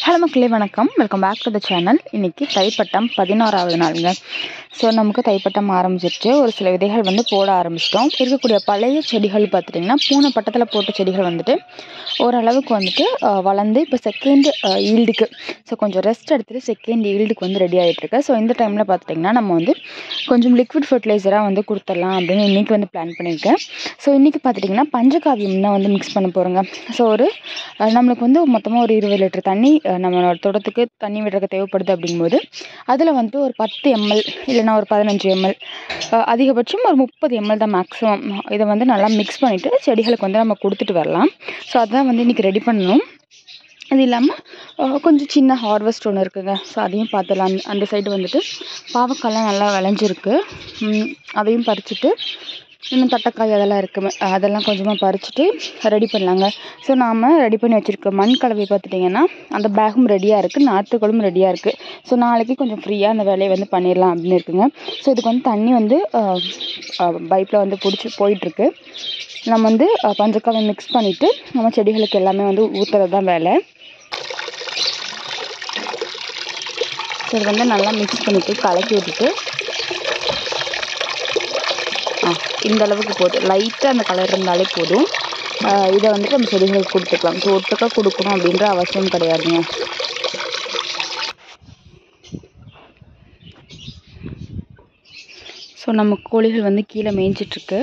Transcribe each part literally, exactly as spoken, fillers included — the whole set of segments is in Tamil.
ஹலோ மக்களே, வணக்கம். Welcome back to the channel. இன்றைக்கி தைப்பட்டம் பதினாறாவது நாளுங்க. ஸோ நமக்கு தைப்பட்டம் ஆரம்பிச்சிருச்சு. ஒரு சில விதைகள் வந்து போட ஆரம்பிச்சிட்டோம். இருக்கக்கூடிய பழைய செடிகள் பார்த்துட்டிங்கன்னா பூனை பட்டத்தில் போட்ட செடிகள் வந்துட்டு ஓரளவுக்கு வந்துட்டு வளர்ந்து இப்போ செகண்ட் ஈல்டுக்கு ஸோ கொஞ்சம் ரெஸ்ட் எடுத்துகிட்டு செகண்ட் ஈல்டுக்கு வந்து ரெடி ஆகிட்டுருக்கு. ஸோ இந்த டைமில் பார்த்துட்டிங்கன்னா நம்ம வந்து கொஞ்சம் லிக்விட் ஃபர்டிலைசராக வந்து கொடுத்துடலாம் அப்படின்னு இன்றைக்கி வந்து பிளான் பண்ணியிருக்கேன். ஸோ இன்றைக்கி பார்த்துட்டிங்கன்னா பஞ்சகாவியம் தான் வந்து மிக்ஸ் பண்ண போகிறோங்க. ஸோ ஒரு நம்மளுக்கு வந்து மொத்தமாக ஒரு இருபது லிட்டர் தண்ணி நம்மளோட தோட்டத்துக்கு தண்ணி விடுறதுக்கு தேவைப்படுது அப்படிங்கும்போது அதில் வந்துட்டு ஒரு பத்து எம்எல் இல்லைனா ஒரு பதினஞ்சு எம்எல் அதிகபட்சம் ஒரு முப்பது எம்எல் தான் மேக்ஸிமம். இதை வந்து நல்லா மிக்ஸ் பண்ணிவிட்டு செடிகளுக்கு வந்து நம்ம கொடுத்துட்டு வரலாம். ஸோ அதுதான் வந்து இன்றைக்கி ரெடி பண்ணணும். அது இல்லாமல் கொஞ்சம் சின்ன ஹார்வெஸ்ட் ஒன்று இருக்குங்க. ஸோ அதையும் பார்த்துடலாம். அந்த சைடு வந்துட்டு பாவக்காய்லாம் நல்லா விளைஞ்சிருக்கு. அதையும் பறிச்சுட்டு இன்னும் தட்டைக்காய் அதெல்லாம் இருக்குமே அதெல்லாம் கொஞ்சமாக பறிச்சுட்டு ரெடி பண்ணலாங்க. ஸோ நாம் ரெடி பண்ணி வச்சுருக்க மண் கலவை பார்த்துட்டிங்கன்னா அந்த பேகும் ரெடியாக இருக்குது, நாற்றுகளும் ரெடியாக இருக்குது. ஸோ நாளைக்கு கொஞ்சம் ஃப்ரீயாக அந்த வேலையை வந்து பண்ணிடலாம் அப்படின்னு இருக்குங்க. ஸோ இதுக்கு வந்து தண்ணி வந்து பைப்பில் வந்து பிடிச்சி போயிட்டுருக்கு. நம்ம வந்து பஞ்சக்காவை மிக்ஸ் பண்ணிவிட்டு நம்ம செடிகளுக்கு எல்லாமே வந்து ஊற்றுறது தான் வேலை. ஸோ இது வந்து நல்லா மிக்ஸ் பண்ணிவிட்டு கலக்கி விட்டுட்டு ஆ இந்த அளவுக்கு போதும். லைட்டாக அந்த கலர் இருந்தாலே போதும். இதை வந்துட்டு நம்ம செடிகளுக்கு கொடுத்துக்கலாம். ஸோ ஒட்டுக்கா கொடுக்கணும் அப்படின்ற அவசியம் கிடையாதுங்க. ஸோ நம்ம கோழிகள் வந்து கீழே மேய்ஞ்சிட்ருக்கு.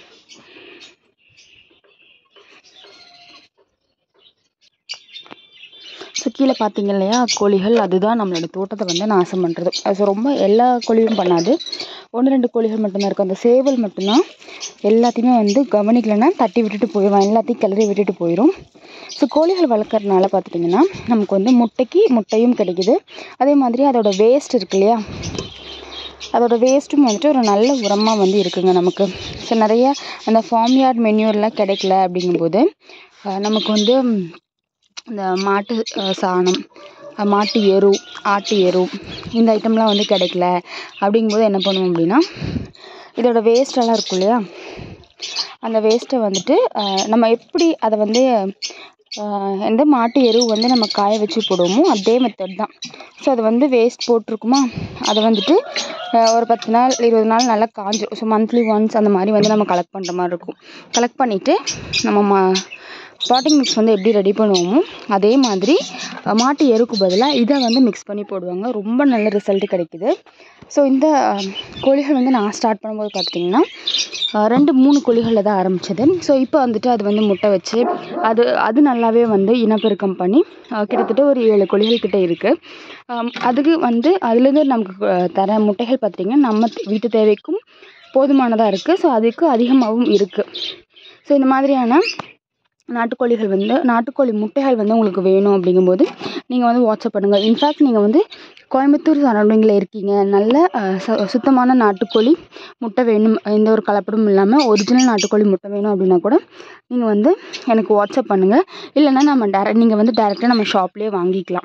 ஸோ கீழே பார்த்தீங்க இல்லையா கோழிகள், அதுதான் நம்மளோட தோட்டத்தை வந்து நாசம் பண்ணுறது. ஸோ ரொம்ப எல்லா கோழியும் பண்ணாது, ஒன்று ரெண்டு கோழிகள் மட்டும்தான் இருக்கும். அந்த சேவல் மட்டும்தான் எல்லாத்தையுமே வந்து கவனிக்கலைன்னா தட்டி விட்டுட்டு போயிடும், எல்லாத்தையும் கிளறி விட்டுட்டு போயிடும். ஸோ கோழிகள் வளர்க்குறதுனால பார்த்துட்டிங்கன்னா நமக்கு வந்து முட்டைக்கு முட்டையும் கிடைக்குது. அதே மாதிரி அதோடய வேஸ்ட் இருக்கு இல்லையா, அதோட வேஸ்ட்டும் வந்துட்டு ஒரு நல்ல உரமாக வந்து இருக்குங்க நமக்கு. ஸோ நிறைய அந்த ஃபார்ம் யார்ட் மென்யூர்லாம் கிடைக்கல அப்படிங்கும்போது நமக்கு வந்து இந்த மாட்டு சாணம், மாட்டு எரு, ஆட்டு எரு இந்த ஐட்டம்லாம் வந்து கிடைக்கல. அப்படிங்கும்போது என்ன பண்ணுவோம் அப்படின்னா இதோட வேஸ்ட்டெல்லாம் இருக்கும் இல்லையா, அந்த வேஸ்ட்டை வந்துட்டு நம்ம எப்படி அதை வந்து எந்த மாட்டு எரு வந்து நம்ம காய வச்சு போடுவோமோ அதே மெத்தட் தான். ஸோ அது வந்து வேஸ்ட் போட்டிருக்குமா அதை வந்துட்டு ஒரு பத்து நாள் இருபது நாள் நல்லா காஞ்சிடும். ஸோ மந்த்லி ஒன்ஸ் அந்த மாதிரி வந்து நம்ம கலெக்ட் பண்ணுற மாதிரி இருக்கும். கலெக்ட் பண்ணிவிட்டு நம்ம மா பாட்டிங் மிக்ஸ் வந்து எப்படி ரெடி பண்ணுவோமோ அதே மாதிரி மாட்டு எருக்கு பதிலாக இதை வந்து மிக்ஸ் பண்ணி போடுவாங்க. ரொம்ப நல்ல ரிசல்ட் கிடைக்குது. ஸோ இந்த கோழிகள் வந்து நான் ஸ்டார்ட் பண்ணும்போது பார்த்திங்கன்னா ரெண்டு மூணு கோழிகளில் தான் ஆரம்பித்தது. ஸோ இப்போ வந்துட்டு அது வந்து முட்டை வச்சு அது அது நல்லாவே வந்து இனப்பெருக்கம் பண்ணி கிட்டத்தட்ட ஒரு ஏழு கோழிகள் கிட்டே இருக்குது. அதுக்கு வந்து அதுலேருந்து நமக்கு தர முட்டைகள் பார்த்திங்கன்னா நம்ம வீட்டு தேவைக்கும் போதுமானதாக இருக்குது. ஸோ அதுக்கு அதிகமாகவும் இருக்குது. ஸோ இந்த மாதிரியான நாட்டுக்கோழிகள் வந்து நாட்டுக்கோழி முட்டைகள் வந்து உங்களுக்கு வேணும் அப்படிங்கும்போது நீங்கள் வந்து வாட்ஸ்அப் பண்ணுங்கள். இன்ஃபேக்ட் நீங்கள் வந்து கோயம்புத்தூர் சரௌண்டிங்கில் இருக்கீங்க, நல்ல சுத்தமான நாட்டுக்கோழி முட்டை வேணும், எந்த ஒரு கலப்படமும் இல்லாமல் ஒரிஜினல் நாட்டுக்கோழி முட்டை வேணும் அப்படின்னா கூட நீங்கள் வந்து எனக்கு வாட்ஸ்அப் பண்ணுங்கள். இல்லைன்னா நம்ம டேரக்ட் நீங்கள் வந்து டேரெக்டாக நம்ம ஷாப்லேயே வாங்கிக்கலாம்.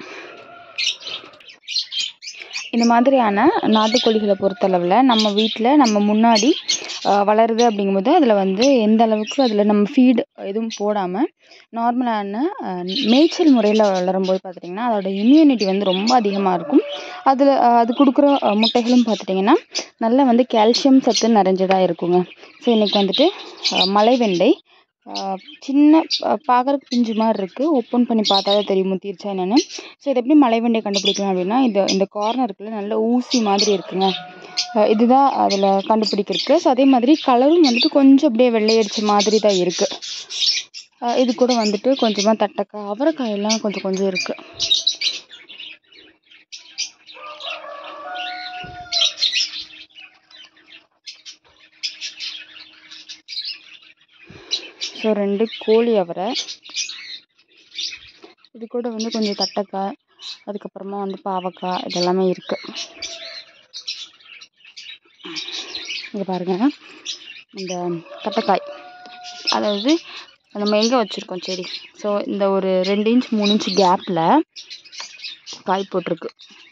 இந்த மாதிரியான நாட்டுக்கோழிகளை பொறுத்தளவில் நம்ம வீட்டில் நம்ம முன்னாடி வளருது அப்படிங்கும்போது அதில் வந்து எந்த அளவுக்கு அதில் நம்ம ஃபீடு எதுவும் போடாமல் நார்மலான மேய்ச்சல் முறையில் வளரும்போது பார்த்துட்டிங்கன்னா அதோட இம்யூனிட்டி வந்து ரொம்ப அதிகமாக இருக்கும். அதில் அது கொடுக்குற முட்டைகளும் பார்த்துட்டிங்கன்னா நல்லா வந்து கால்சியம் சத்து நிறைஞ்சதாக இருக்குங்க. ஸோ இன்றைக்கி வந்துட்டு மலை வெண்டை சின்ன பார்க்குறக்கு பிஞ்சு மாதிரி இருக்குது, ஓப்பன் பண்ணி பார்த்தா தான் தெரியும் முத்திருச்சா என்னென்னு. ஸோ இதை எப்படி மலை வெண்டை கண்டுபிடிக்கலாம் அப்படின்னா இது இந்த கார்னருக்குள்ள நல்ல ஊசி மாதிரி இருக்குங்க, இதுதான் அதில் கண்டுபிடிக்கிறதுக்கு. ஸோ அதே மாதிரி கலரும் வந்துட்டு கொஞ்சம் அப்படியே வெள்ளையடிச்ச மாதிரி தான் இருக்குது. இது கூட வந்துட்டு கொஞ்சமாக தட்டைக்காய், அவரைக்காயெல்லாம் கொஞ்சம் கொஞ்சம் இருக்குது. ஸோ ரெண்டு கோழி அவரை, இது கூட வந்து கொஞ்சம் தட்டைக்காய், அதுக்கப்புறமா வந்து பாவக்காய் இதெல்லாமே இருக்குது. இங்கே பாருங்கள் இந்த தட்டைக்காய், அதாவது நம்ம எங்கே வச்சுருக்கோம் செடி, ஸோ இந்த ஒரு ரெண்டு இன்ச் மூணு இன்ச் கேப்பில் காய் போட்டிருக்கு.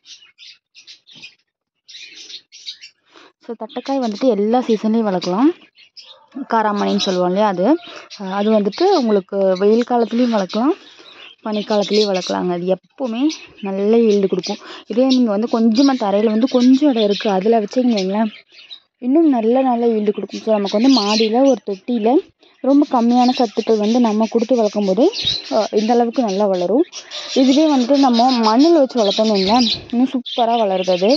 ஸோ தட்டைக்காய் வந்துட்டு எல்லா சீசன்லேயும் வளர்க்கலாம். காராமணின்னு சொல்லுவோம் இல்லையா, அது அது வந்துட்டு உங்களுக்கு வெயில் காலத்துலேயும் வளர்க்கலாம், பனிக்காலத்துலேயே வளர்க்கலாங்க. அது எப்போவுமே நல்ல ஈல்டு கொடுக்கும். இதே நீங்கள் வந்து கொஞ்சமாக தரையில் வந்து கொஞ்சம் இடம் இருக்குது அதில் வச்சிங்கன்னு வைங்களேன், இன்னும் நல்ல நல்ல ஈல்டு கொடுக்கும். ஸோ நமக்கு வந்து மாடியில் ஒரு தொட்டியில் ரொம்ப கம்மியான சத்துக்கள் வந்து நம்ம கொடுத்து வளர்க்கும் போதே இந்த அளவுக்கு நல்லா வளரும். இதுவே வந்துட்டு நம்ம மண்ணில் வச்சு வளர்த்தோம்னு வைங்களேன், இன்னும் சூப்பராக வளருது அது.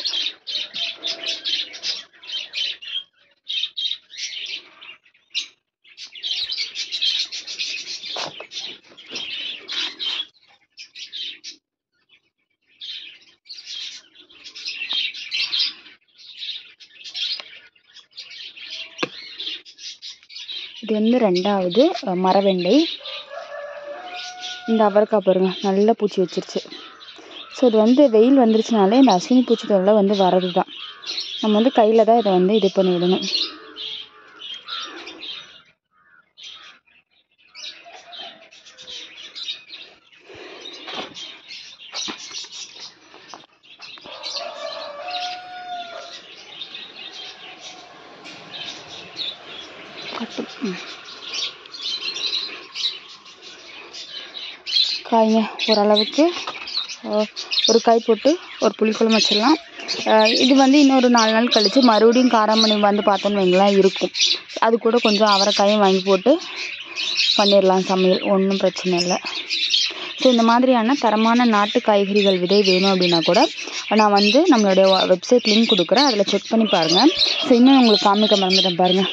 இது வந்து ரெண்டாவது மரவெண்டை. இந்த அவரைக்காய் பாருங்க நல்ல பூச்சி வச்சிருச்சு. ஸோ இது வந்து வெயில் வந்துருச்சுனாலே இந்த அஸ்வினி பூச்சி தொல்லை வந்து வரது தான். நம்ம வந்து கையில் தான் இதை வந்து இது பண்ணி விடணும். காய்ங்க ஓரளவுக்கு ஒரு காய் போட்டு ஒரு புளிக்குழம்பு வச்சிடலாம். இது வந்து இன்னொரு நாலு நாள் கழித்து மறுபடியும் காராமணி வந்து பார்த்தோன்னு வைங்களேன் இருக்கும். அது கூட கொஞ்சம் அவரைக்காயும் வாங்கி போட்டு பண்ணிடலாம் சமையல், ஒன்றும் பிரச்சனை இல்லை. ஸோ இந்த மாதிரியான தரமான நாட்டு காய்கறிகள் விதை வேணும் அப்படின்னா கூட நான் வந்து நம்மளுடைய வெப்சைட் லிங்க் கொடுக்குறேன், அதில் செக் பண்ணி பாருங்கள். ஸோ இன்னும் உங்களுக்கு காமிக்க மறந்துட்டேன் பாருங்கள்,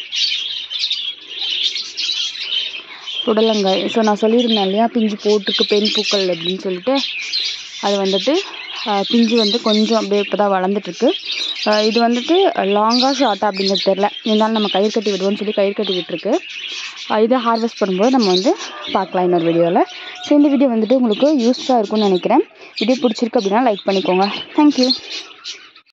புடலங்காய். ஸோ நான் சொல்லியிருந்தேன் இல்லையா பிஞ்சு போட்டுருக்கு பெண் பூக்கள் அப்படின்னு சொல்லிட்டு, அது வந்துட்டு பிஞ்சு வந்து கொஞ்சம் அப்படியே இப்போ தான் வளர்ந்துட்டுருக்கு. இது வந்துட்டு லாங்காக ஷார்ட்டாக அப்படிங்கிறது தெரில, இருந்தாலும் நம்ம கயிறு கட்டி விடுவோம்னு சொல்லி கயிறு கட்டி விட்டுருக்கு. இதை ஹார்வெஸ்ட் பண்ணும்போது நம்ம வந்து பார்க்கலாம் இன்னொரு வீடியோவில். ஸோ இந்த வீடியோ வந்துட்டு உங்களுக்கு யூஸ்ஃபுல்லாக இருக்கும்னு நினைக்கிறேன். வீடியோ பிடிச்சிருக்கு அப்படின்னா லைக் பண்ணிக்கோங்க. தேங்க்யூ.